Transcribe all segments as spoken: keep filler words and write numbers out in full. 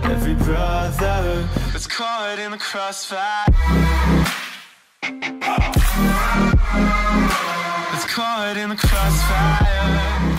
every brother that's caught in the crossfire. That's caught in the crossfire.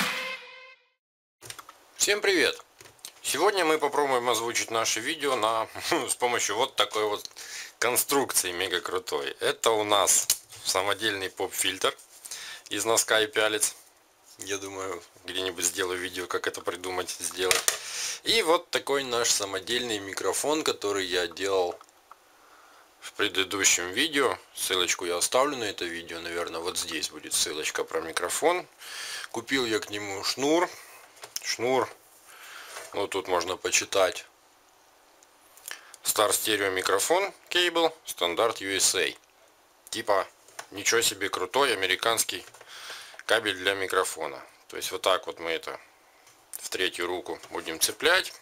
Всем привет! Сегодня мы попробуем озвучить наше видео на, с помощью вот такой вот конструкции мега крутой. Это у нас самодельный поп-фильтр из носка и пялец. Я думаю, где-нибудь сделаю видео, как это придумать, сделать. И вот такой наш самодельный микрофон, который я делал в предыдущем видео. Ссылочку я оставлю на это видео, наверное, вот здесь будет ссылочка про микрофон. Купил я к нему шнур. Шнур, ну тут можно почитать. Star Stereo микрофон Cable, стандарт ю эс эй. Типа, ничего себе, крутой американский кабель для микрофона. То есть вот так вот мы это в третью руку будем цеплять.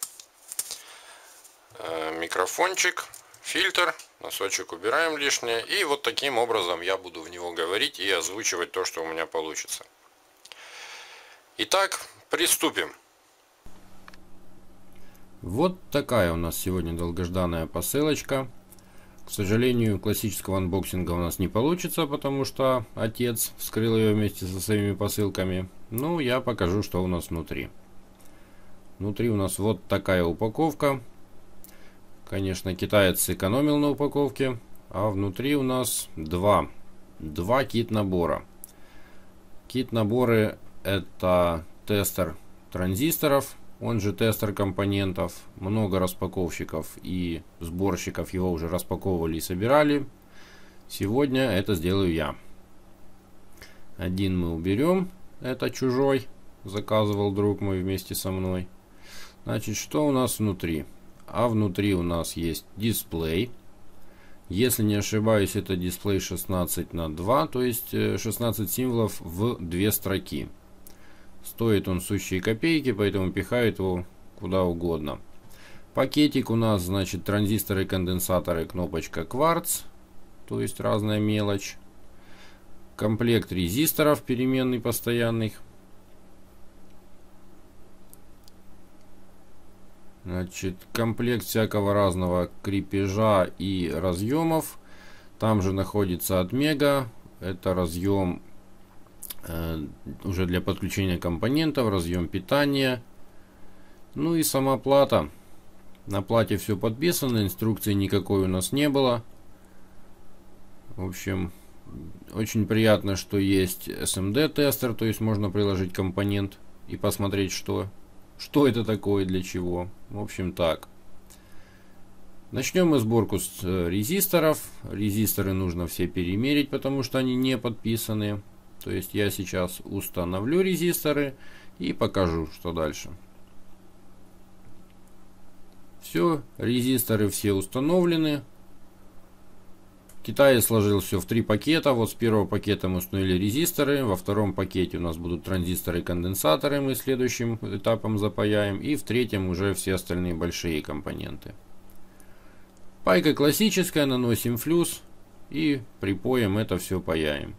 Э, микрофончик, фильтр, носочек убираем лишнее. И вот таким образом я буду в него говорить и озвучивать то, что у меня получится. Итак, приступим. Вот такая у нас сегодня долгожданная посылочка. К сожалению, классического анбоксинга у нас не получится, потому что отец вскрыл ее вместе со своими посылками. Ну, я покажу, что у нас внутри. Внутри у нас вот такая упаковка. Конечно, китаец сэкономил на упаковке. А внутри у нас два. Два кит-набора. Кит-наборы — это тестер транзисторов, он же тестер компонентов. Много распаковщиков и сборщиков его уже распаковывали и собирали. Сегодня это сделаю я. Один мы уберем, это чужой, заказывал друг мой вместе со мной. Значит, что у нас внутри? А внутри у нас есть дисплей. Если не ошибаюсь, это дисплей шестнадцать на два, то есть шестнадцать символов в две строки. Стоит он сущие копейки, поэтому пихают его куда угодно. Пакетик у нас, значит, транзисторы, конденсаторы, кнопочка кварц, то есть разная мелочь. Комплект резисторов переменный, постоянных. Значит, комплект всякого разного крепежа и разъемов. Там же находится от Мега. Это разъем э, уже для подключения компонентов, разъем питания. Ну и сама плата. На плате все подписано, инструкции никакой у нас не было. В общем, очень приятно, что есть эс эм ди тестер, то есть можно приложить компонент и посмотреть, что, что это такое, для чего. В общем, так. Начнем мы сборку с резисторов. Резисторы нужно все перемерить, потому что они не подписаны. То есть я сейчас установлю резисторы и покажу, что дальше. Все, резисторы все установлены. Китай сложил все в три пакета. Вот с первого пакета мы установили резисторы. Во втором пакете у нас будут транзисторы и конденсаторы. Мы следующим этапом запаяем. И в третьем уже все остальные большие компоненты. Пайка классическая. Наносим флюс. И припоем это все паяем.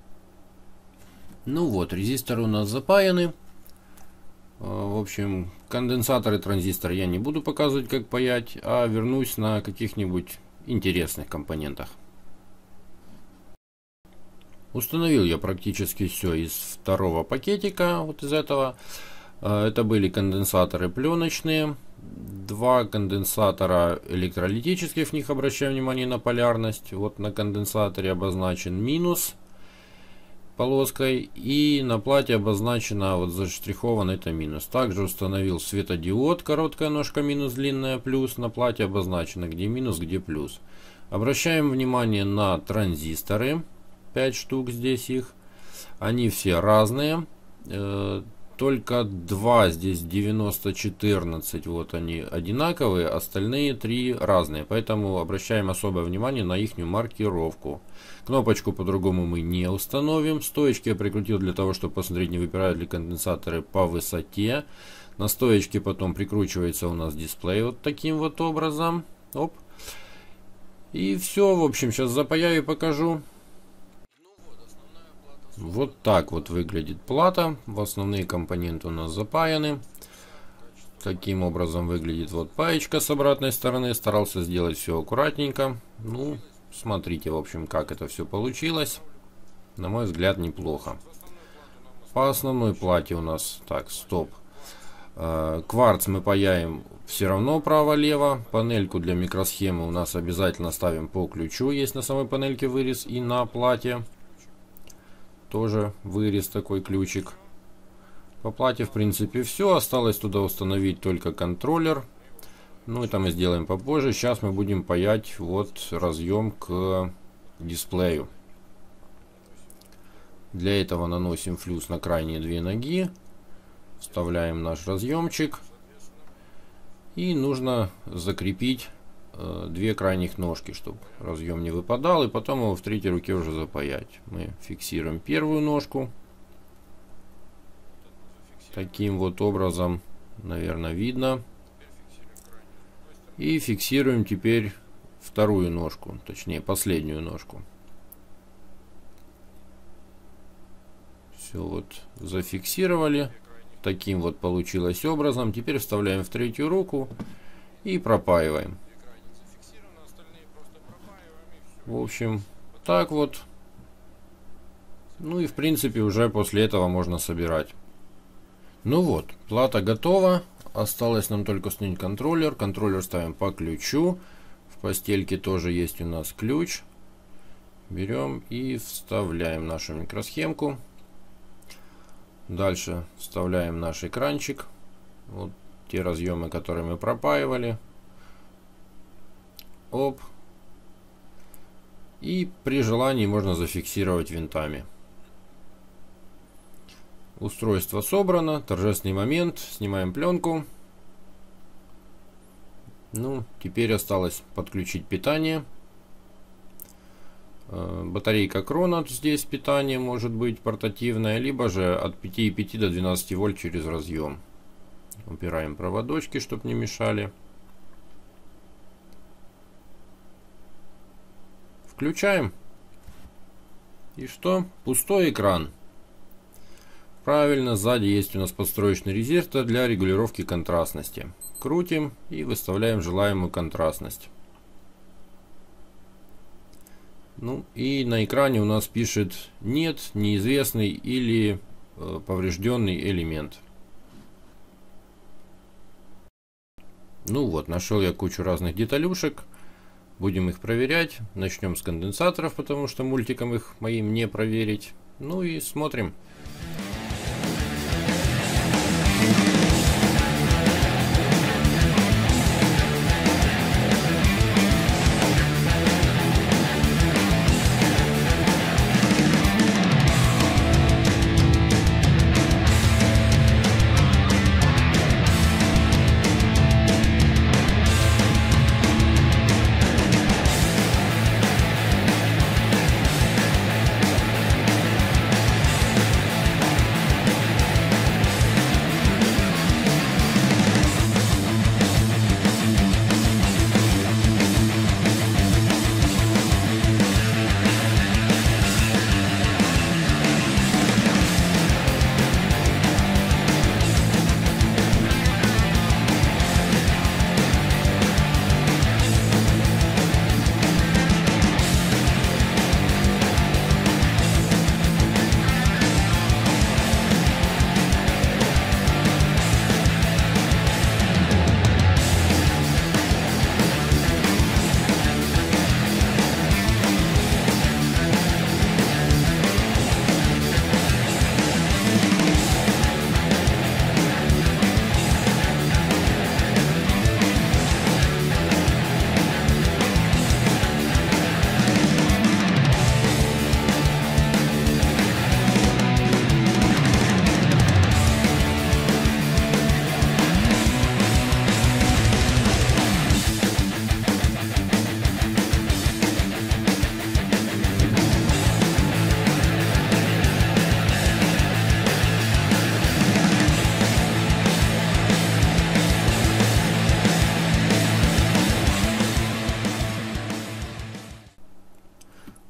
Ну вот, резисторы у нас запаяны. В общем, Конденсатор и транзистор я не буду показывать, как паять, а вернусь на каких-нибудь интересных компонентах. Установил я практически все из второго пакетика, вот из этого. Это были конденсаторы пленочные, два конденсатора электролитических, в них обращаю внимание на полярность. Вот на конденсаторе обозначен минус полоской, и на плате обозначено, вот заштрихован, это минус. Также установил светодиод, короткая ножка минус, длинная плюс. На плате обозначено, где минус, где плюс. Обращаем внимание на транзисторы, пять штук здесь их. Они все разные. Только два здесь девяносто четырнадцать, вот они одинаковые, остальные три разные, поэтому обращаем особое внимание на их маркировку. Кнопочку по-другому мы не установим. Стоечки я прикрутил для того, чтобы посмотреть, не выпирают ли конденсаторы по высоте. На стоечке потом прикручивается у нас дисплей вот таким вот образом. Оп. И все, в общем, сейчас запаяю и покажу. Вот так вот выглядит плата. В основные компоненты у нас запаяны. Таким образом выглядит вот паечка с обратной стороны. Старался сделать все аккуратненько. Ну, смотрите, в общем, как это все получилось. На мой взгляд, неплохо. По основной плате у нас... Так, стоп. Кварц мы паяем все равно право-лево. Панельку для микросхемы у нас обязательно ставим по ключу. Есть на самой панельке вырез, и на плате тоже вырез, такой ключик. По плате, в принципе, все. Осталось туда установить только контроллер. Ну, это мы сделаем попозже. Сейчас мы будем паять вот разъем к дисплею. Для этого наносим флюс на крайние две ноги. Вставляем наш разъемчик. И нужно закрепить две крайних ножки, чтобы разъем не выпадал, и потом его в третьей руке уже запаять. Мы фиксируем первую ножку таким вот образом, наверное, видно, и фиксируем теперь вторую ножку, точнее последнюю ножку. Все вот зафиксировали, таким вот получилось образом. Теперь вставляем в третью руку и пропаиваем. В общем, так вот. Ну и в принципе уже после этого можно собирать. Ну вот, плата готова. Осталось нам только снять контроллер. Контроллер ставим по ключу. В постельке тоже есть у нас ключ. Берем и вставляем нашу микросхемку. Дальше вставляем наш экранчик. Вот те разъемы, которые мы пропаивали. Оп. И при желании можно зафиксировать винтами. Устройство собрано. Торжественный момент. Снимаем пленку. Ну, теперь осталось подключить питание. Батарейка Кронот, здесь питание может быть портативное, либо же от пяти и пяти до двенадцати вольт через разъем. Убираем проводочки, чтобы не мешали. Включаем. И что? Пустой экран. Правильно, сзади есть у нас подстроечный резистор для регулировки контрастности. Крутим и выставляем желаемую контрастность. Ну и на экране у нас пишет нет, неизвестный или э, поврежденный элемент. Ну вот, нашел я кучу разных деталюшек. Будем их проверять. Начнем с конденсаторов, потому что мультиком их моим не проверить. Ну и смотрим.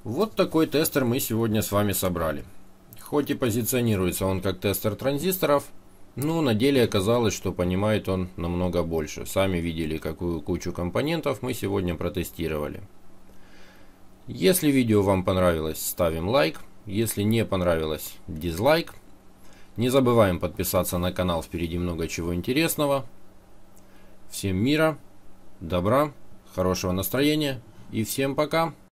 Вот такой тестер мы сегодня с вами собрали. Хоть и позиционируется он как тестер транзисторов, но на деле оказалось, что понимает он намного больше. Сами видели, какую кучу компонентов мы сегодня протестировали. Если видео вам понравилось, ставим лайк. Если не понравилось, дизлайк. Не забываем подписаться на канал, впереди много чего интересного. Всем мира, добра, хорошего настроения и всем пока!